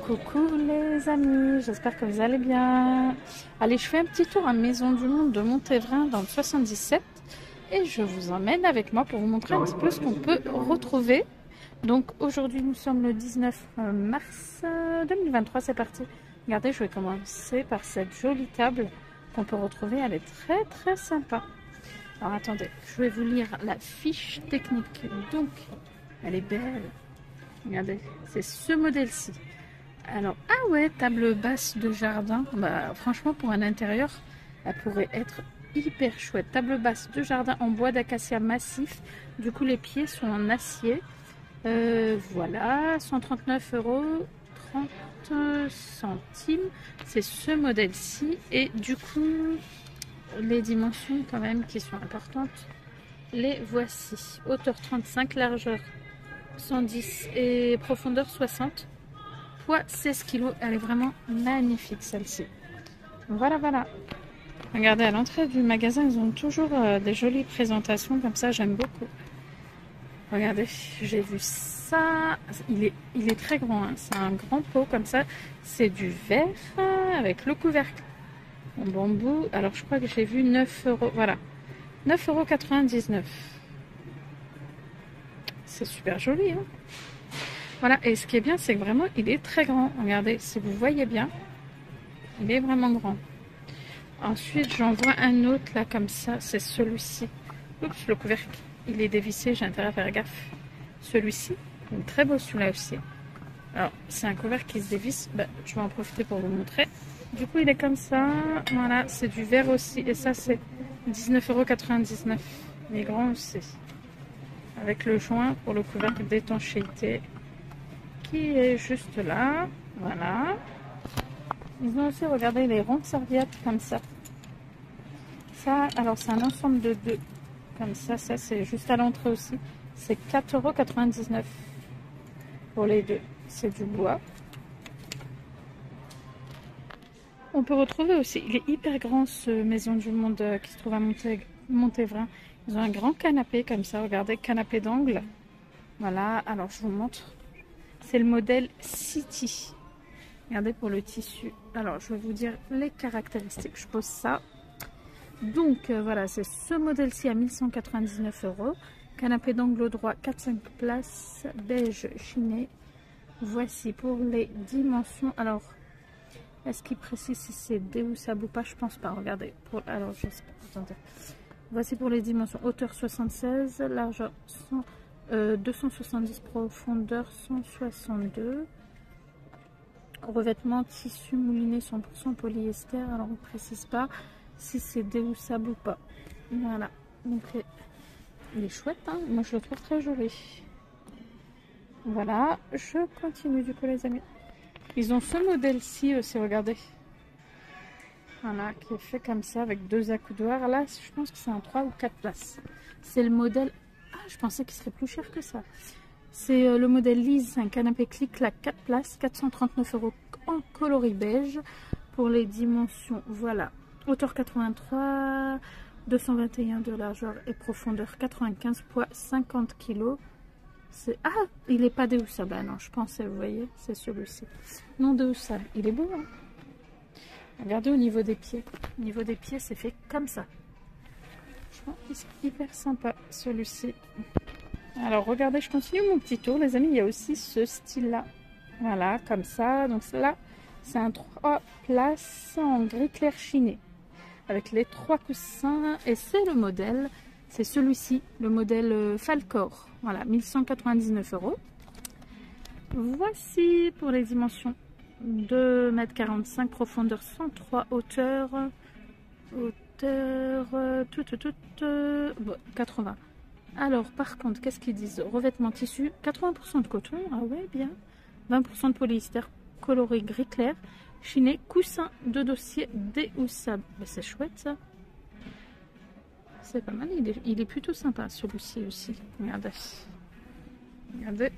Coucou les amis, j'espère que vous allez bien. Allez, je fais un petit tour à Maison du Monde de Montévrain dans le 77 et je vous emmène avec moi pour vous montrer un petit peu ce qu'on peut retrouver. Donc aujourd'hui nous sommes le 19 mars 2023, c'est parti. Regardez, je vais commencer par cette jolie table qu'on peut retrouver, elle est très sympa. Alors attendez, je vais vous lire la fiche technique. Donc, elle est belle. Regardez, c'est ce modèle-ci. Alors, ah ouais, table basse de jardin. Bah, franchement, pour un intérieur, elle pourrait être hyper chouette. Table basse de jardin en bois d'acacia massif. Du coup, les pieds sont en acier. Voilà, 139,30 €. C'est ce modèle-ci. Et du coup, les dimensions quand même qui sont importantes, les voici. Hauteur 35, largeur 110 et profondeur 60. Poids 16 kg. Elle est vraiment magnifique celle-ci. Voilà. Regardez, à l'entrée du magasin, ils ont toujours des jolies présentations comme ça. J'aime beaucoup. Regardez, j'ai vu ça. Il est très grand. Hein. C'est un grand pot comme ça. C'est du verre avec le couvercle en bambou. Alors, je crois que j'ai vu 9 €. Voilà. 9,99 €. C'est super joli. Hein. Voilà, et ce qui est bien, c'est que vraiment, il est très grand. Regardez, si vous voyez bien, il est vraiment grand. Ensuite, j'en vois un autre, là, comme ça. C'est celui-ci. Oups, le couvercle, il est dévissé. J'ai intérêt à faire gaffe. Celui-ci, il est très beau, celui-là aussi. Alors, c'est un couvercle qui se dévisse. Bah, je vais en profiter pour vous montrer. Du coup, il est comme ça. Voilà, c'est du verre aussi. Et ça, c'est 19,99 €. Il est grand aussi. Avec le joint pour le couvercle d'étanchéité qui est juste là. Voilà. Ils ont aussi, regardé les rondes serviettes comme ça. Ça, alors c'est un ensemble de deux. Comme ça c'est juste à l'entrée aussi. C'est 4,99 € pour les deux. C'est du bois. On peut retrouver aussi, il est hyper grand ce Maison du Monde qui se trouve à Montévrain. Ils ont un grand canapé comme ça, regardez, canapé d'angle. Voilà, alors je vous montre. C'est le modèle City. Regardez pour le tissu. Alors, je vais vous dire les caractéristiques. Je pose ça. Donc, voilà, c'est ce modèle-ci à 1199 €. Canapé d'angle droit, 4-5 places, beige chiné. Voici pour les dimensions. Alors, est-ce qu'il précise si c'est déhoussable ou pas? Je pense pas. Regardez. Alors, je sais pas. Attendez. Voici pour les dimensions. Hauteur 76, largeur 270, profondeur 162. Revêtement tissu mouliné 100% polyester. Alors on ne précise pas si c'est déhoussable ou pas. Voilà. Donc il est chouette. Hein, moi je le trouve très joli. Voilà. Je continue du coup les amis. Ils ont ce modèle-ci aussi. Regardez. Voilà. Qui est fait comme ça avec deux accoudoirs. Là je pense que c'est un 3 ou 4 places. C'est le modèle... Ah, je pensais qu'il serait plus cher que ça. C'est le modèle Lise, c'est un canapé clic-clac 4 places, 439 € en coloris beige pour les dimensions. Voilà, hauteur 83, 221 de largeur et profondeur 95, poids 50 kg. Ah, il n'est pas déhoussable. Ah non, je pensais, vous voyez, c'est celui-ci. Non déhoussable, il est beau. Hein, regardez au niveau des pieds. Au niveau des pieds, c'est fait comme ça. C'est hyper sympa celui-ci. Alors regardez, je continue mon petit tour les amis. Il y a aussi ce style là. Voilà, comme ça. Donc là, c'est un 3 places en gris clair chiné. Avec les 3 coussins. Et c'est le modèle. C'est celui-ci. Le modèle Falcor. Voilà, 1199 €. Voici pour les dimensions. 2,45 m, profondeur 103, hauteur... 80. Alors par contre, qu'est-ce qu'ils disent? Revêtement tissu, 80% de coton, ah ouais, bien. 20% de polyester, coloré gris clair, chiné, coussin de dossier déhoussable. Ben, c'est chouette ça. C'est pas mal, il est plutôt sympa celui-ci aussi. Regardez. Regardez.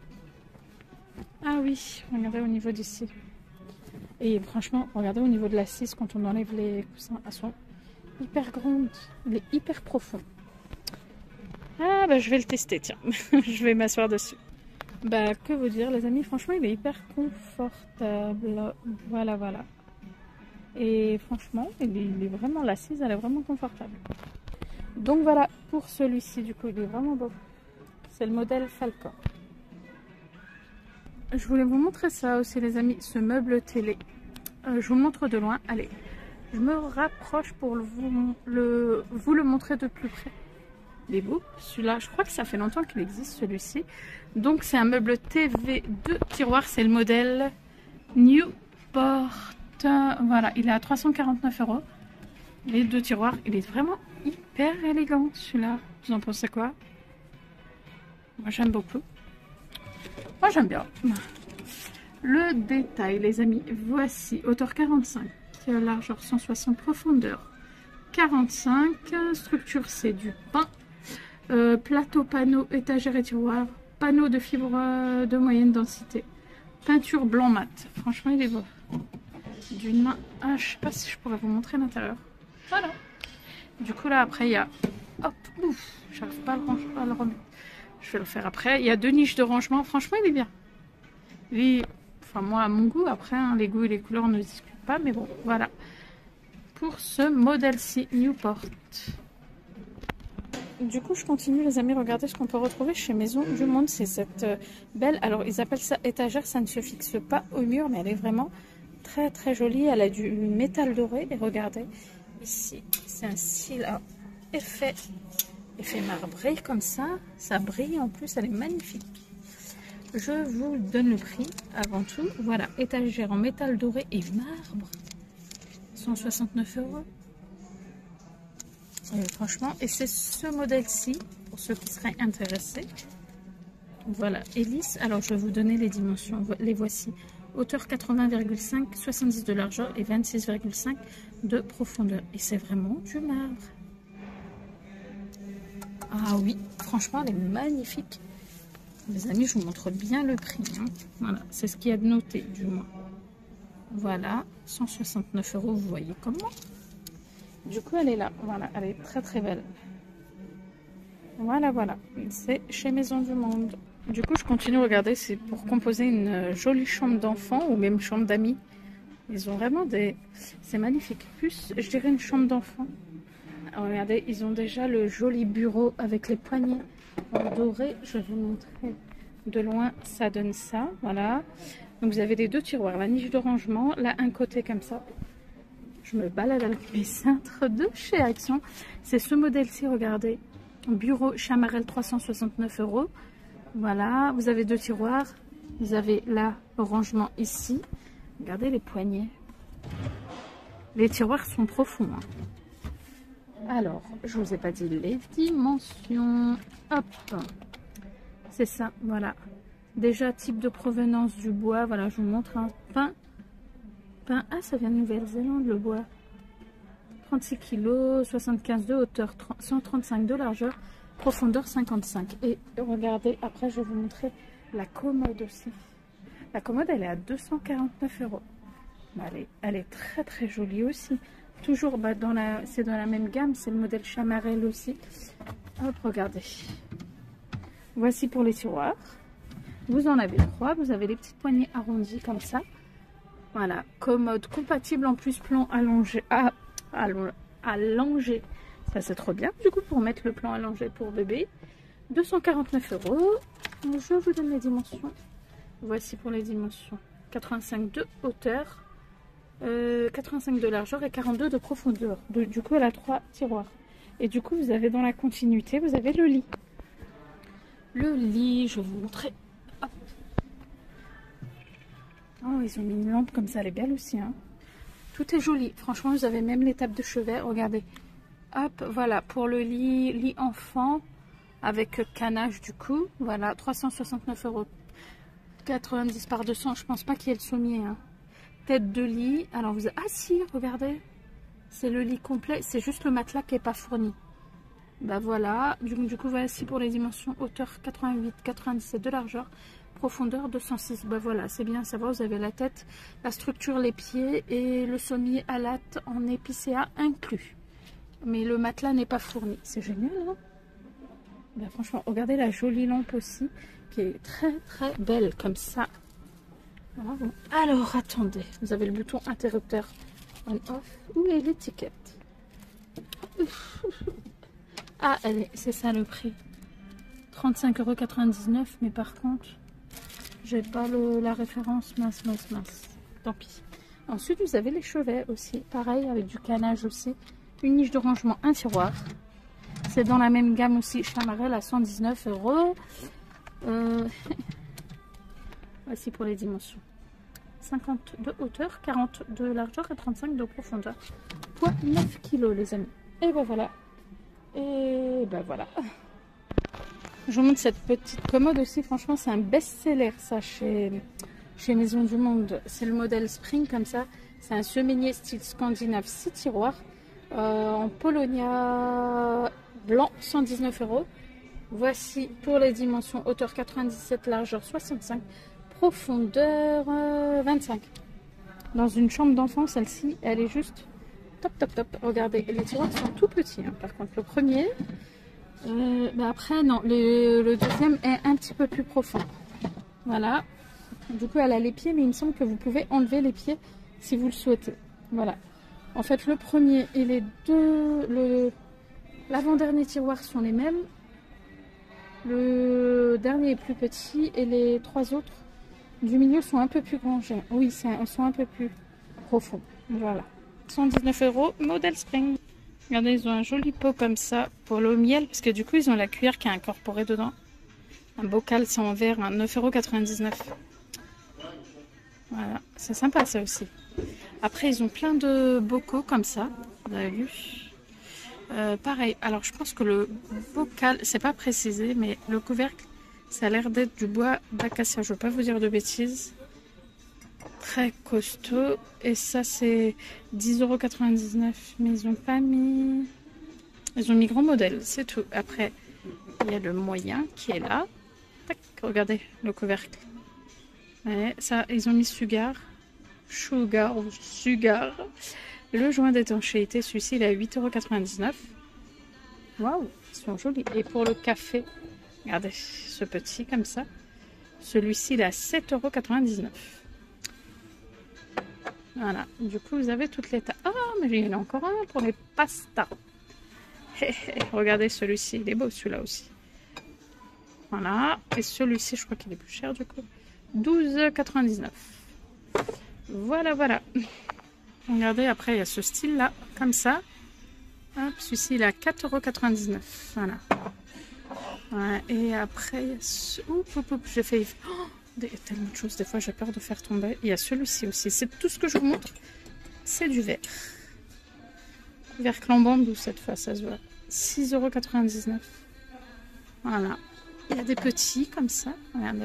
Ah oui, regardez au niveau d'ici. Et franchement, regardez au niveau de l'assise, quand on enlève les coussins, elles sont hyper grandes. Il est hyper profond. Ah bah je vais le tester, tiens. Je vais m'asseoir dessus. Bah, que vous dire, les amis, franchement, il est hyper confortable. Voilà, voilà. Et franchement, il est vraiment, l'assise, elle est vraiment confortable. Donc voilà, pour celui-ci, du coup, il est vraiment beau. C'est le modèle Falcon. Je voulais vous montrer ça aussi, les amis, ce meuble télé. Je vous le montre de loin. Allez, je me rapproche pour vous le montrer de plus près. Il est beau. Celui-là, je crois que ça fait longtemps qu'il existe, celui-ci. Donc, c'est un meuble TV 2 tiroirs. C'est le modèle Newport. Voilà, il est à 349 €. Les 2 tiroirs. Il est vraiment hyper élégant, celui-là. Vous en pensez quoi? Moi, j'aime beaucoup. Moi, j'aime bien. Le détail, les amis. Voici, hauteur 45, largeur 160, profondeur 45. Structure, c'est du pain. Plateau, panneau, étagère et tiroir. Panneau de fibre de moyenne densité. Peinture blanc mat. Franchement, il est beau. D'une main. Ah, je sais pas si je pourrais vous montrer l'intérieur. Voilà. Du coup, là, après, il y a. Hop, ouf, j'arrive pas à le remettre. Je vais le faire après. Il y a 2 niches de rangement. Franchement, il est bien. Lui, enfin, moi, à mon goût. Après, hein, les goûts et les couleurs ne discutent pas. Mais bon, voilà. Pour ce modèle-ci, Newport. Du coup, je continue, les amis. Regardez ce qu'on peut retrouver chez Maison du Monde. C'est cette belle... Alors, ils appellent ça étagère. Ça ne se fixe pas au mur, mais elle est vraiment très, très jolie. Elle a du métal doré. Et regardez, ici, c'est un style à effet marbré comme ça. Ça brille en plus. Elle est magnifique. Je vous donne le prix avant tout. Voilà, étagère en métal doré et marbre. 169 €. Franchement, et c'est ce modèle-ci, pour ceux qui seraient intéressés. Voilà, hélice. Alors, je vais vous donner les dimensions. Les voici. Hauteur 80,5, 70 de largeur et 26,5 de profondeur. Et c'est vraiment du marbre. Ah oui, franchement, elle est magnifique. Les amis, je vous montre bien le prix. Hein. Voilà, c'est ce qu'il y a de noté, du moins. Voilà, 169 €, vous voyez comment. Du coup, elle est là. Voilà, elle est très très belle. Voilà, voilà. C'est chez Maison du Monde. Du coup, je continue. Regardez, c'est pour composer une jolie chambre d'enfant ou même chambre d'amis. Ils ont vraiment des... C'est magnifique. Plus, je dirais une chambre d'enfant. Regardez, ils ont déjà le joli bureau avec les poignées en doré. Je vais vous montrer de loin. Ça donne ça. Voilà. Donc, vous avez les 2 tiroirs. La niche de rangement. Là, un côté comme ça. Je me balade avec mes cintres de chez Action. C'est ce modèle-ci, regardez. Bureau Chamarel, 369 €. Voilà, vous avez 2 tiroirs. Vous avez là le rangement ici. Regardez les poignées. Les tiroirs sont profonds. Hein. Alors, je vous ai pas dit les dimensions. Hop. C'est ça, voilà. Déjà, type de provenance du bois. Voilà, je vous montre un pain. Ah, ça vient de Nouvelle-Zélande, le bois. 36 kg, 75 de hauteur, 135 de largeur, profondeur 55. Et regardez, après, je vais vous montrer la commode aussi. La commode, elle est à 249 €. Elle est très, très jolie aussi. Toujours, bah, c'est dans la même gamme. C'est le modèle Chamarel aussi. Hop, regardez. Voici pour les tiroirs. Vous en avez 3. Vous avez les petites poignées arrondies comme ça. Voilà, commode compatible en plus plan allongé. Allongé. Ça c'est trop bien. Du coup, pour mettre le plan allongé pour bébé, 249 €. Je vous donne les dimensions. Voici pour les dimensions. 85 de hauteur, 85 de largeur et 42 de profondeur. Du coup, elle a 3 tiroirs. Et du coup, vous avez dans la continuité, vous avez le lit. Le lit, je vais vous montrer. Oh, ils ont mis une lampe comme ça, elle est belle aussi. Hein. Tout est joli. Franchement, vous avez même les tables de chevet. Regardez. Hop, voilà. Pour le lit enfant, avec canage du coup. Voilà, 369 €. 90 par 200. Je pense pas qu'il y ait le sommier. Hein. Tête de lit. Alors, vous... Ah si, regardez. C'est le lit complet. C'est juste le matelas qui n'est pas fourni. Bah voilà. Du coup, voici pour les dimensions. Hauteur 88, 97 de largeur. Profondeur 206. Bah voilà, c'est bien à savoir. Vous avez la tête, la structure, les pieds et le sommier à latte en épicéa inclus. Mais le matelas n'est pas fourni. C'est génial, hein? Bah franchement, regardez la jolie lampe aussi. qui est très très belle comme ça. Bravo. Alors attendez, vous avez le bouton interrupteur on-off. Où est l'étiquette? Ah, c'est ça le prix. 35,99 €, mais par contre, j'ai pas la référence, mince. Tant pis. Ensuite, vous avez les chevets aussi, pareil, avec du canage aussi. Une niche de rangement, un tiroir. C'est dans la même gamme aussi, Chamarel à 119 €. Voici pour les dimensions. 50 de hauteur, 40 de largeur et 35 de profondeur. Poids 9 kg, les amis. Et ben voilà. Et ben voilà. Je vous montre cette petite commode aussi. Franchement, c'est un best-seller, ça, chez Maison du Monde. C'est le modèle Spring, comme ça. C'est un semainier style scandinave, 6 tiroirs. En Polonia blanc, 119 €. Voici pour les dimensions. Hauteur 97, largeur 65, profondeur 25. Dans une chambre d'enfant, celle-ci, elle est juste top. Regardez, les tiroirs sont tout petits. Hein. Par contre, le premier... après non, le deuxième est un petit peu plus profond. Voilà. Du coup elle a les pieds, mais il me semble que vous pouvez enlever les pieds si vous le souhaitez. Voilà. En fait le premier et les deux, l'avant-dernier tiroir sont les mêmes. Le dernier est plus petit et les trois autres du milieu sont un peu plus grands. Oui, sont un peu plus profonds. Voilà. 119 €, modèle Spring. Regardez, ils ont un joli pot comme ça pour le miel, parce que du coup, ils ont la cuillère qui est incorporée dedans. Un bocal, c'est en verre, 9,99 €. Voilà, c'est sympa ça aussi. Après, ils ont plein de bocaux comme ça, vous avez vu. Pareil, alors je pense que le bocal, c'est pas précisé, mais le couvercle, ça a l'air d'être du bois d'acacia. Je ne veux pas vous dire de bêtises. Très costaud. Et ça, c'est 10,99 €. Mais ils ont pas mis... Ils ont mis grand modèle, c'est tout. Après, il y a le moyen qui est là. Tac, regardez le couvercle. Ouais, ça, ils ont mis Sugar. Le joint d'étanchéité, celui-ci, il est à 8,99 €. Waouh, ils sont jolis. Et pour le café, regardez, ce petit comme ça. Celui-ci, il est à 7,99 €. Voilà, du coup, vous avez toutes les tailles. Ah, mais il y en a encore un pour les pastas. Regardez celui-ci, il est beau celui-là aussi. Voilà, et celui-ci, je crois qu'il est plus cher du coup. 12,99 €. Voilà. Regardez, après, il y a ce style-là, comme ça. Hop, celui-ci, il est à 4,99 €. Voilà. Ouais, et après, il y a ce... j'ai fait... Oh, il y a tellement de choses, des fois j'ai peur de faire tomber. Il y a celui-ci aussi, c'est tout ce que je vous montre, c'est du verre. Couvercle en bambou cette fois, ça se voit. 6,99 €. Voilà. Il y a des petits comme ça, regardez.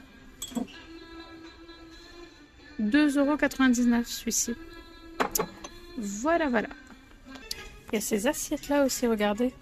2,99 € celui-ci. Voilà. Il y a ces assiettes là aussi, regardez.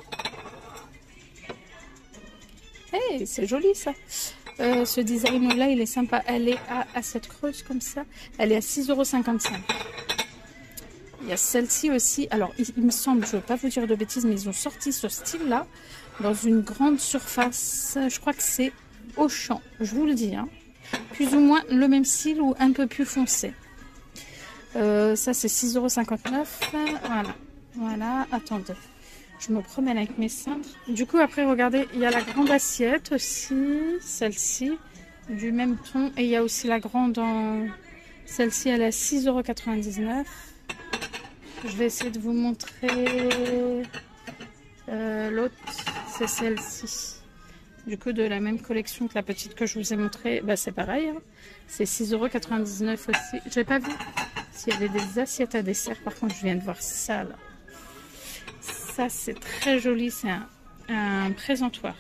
Hey, c'est joli ça. Ce design là, il est sympa. Elle est à assiette creuse comme ça. Elle est à 6,55 €. Il y a celle-ci aussi. Alors, il me semble, je ne veux pas vous dire de bêtises, mais ils ont sorti ce style-là dans une grande surface. Je crois que c'est Auchan. Je vous le dis. Hein. Plus ou moins le même style ou un peu plus foncé. Ça, c'est 6,59 €. Voilà. Attendez. Je me promène avec mes cintres. Du coup, après, regardez, il y a la grande assiette aussi. Celle-ci, du même ton. Et il y a aussi la grande en... Celle-ci, elle est à 6,99 €. Je vais essayer de vous montrer l'autre. C'est celle-ci. Du coup, de la même collection que la petite que je vous ai montrée. Bah, c'est pareil. Hein. C'est 6,99 € aussi. J'ai pas vu s'il y avait des assiettes à dessert. Par contre, je viens de voir ça, là. Ça, c'est très joli. C'est un présentoir.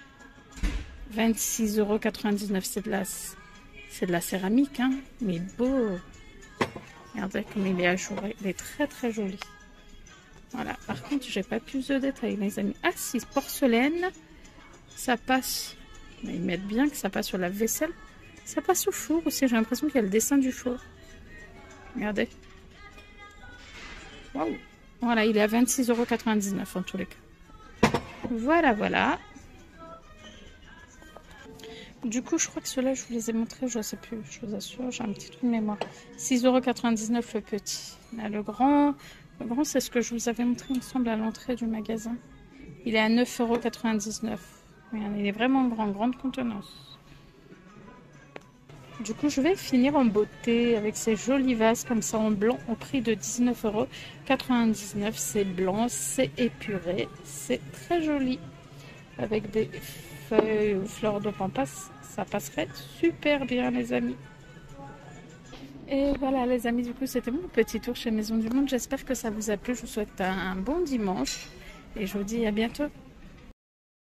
26,99 €. C'est de la céramique, hein. Mais beau. Regardez comme il est ajouré. Il est très, très joli. Voilà. Par contre, j'ai pas plus de détails, les amis. Ah, si, porcelaine. Ça passe. Mais ils mettent bien que ça passe sur la vaisselle. Ça passe au four aussi. J'ai l'impression qu'il y a le dessin du four. Regardez. Waouh. Voilà, il est à 26,99 € en tous les cas. Voilà. Du coup, je crois que ceux-là, je vous les ai montrés, je ne sais plus, je vous assure, j'ai un petit trou de mémoire. 6,99 € le petit. Là, le grand c'est ce que je vous avais montré, il me semble, à l'entrée du magasin. Il est à 9,99 €. Regardez, il est vraiment grand, grande contenance. Du coup, je vais finir en beauté avec ces jolis vases comme ça en blanc au prix de 19,99 €. C'est blanc, c'est épuré, c'est très joli. Avec des feuilles ou fleurs de pampas, ça passerait super bien les amis. Et voilà les amis, du coup c'était mon petit tour chez Maison du Monde. J'espère que ça vous a plu. Je vous souhaite un bon dimanche et je vous dis à bientôt.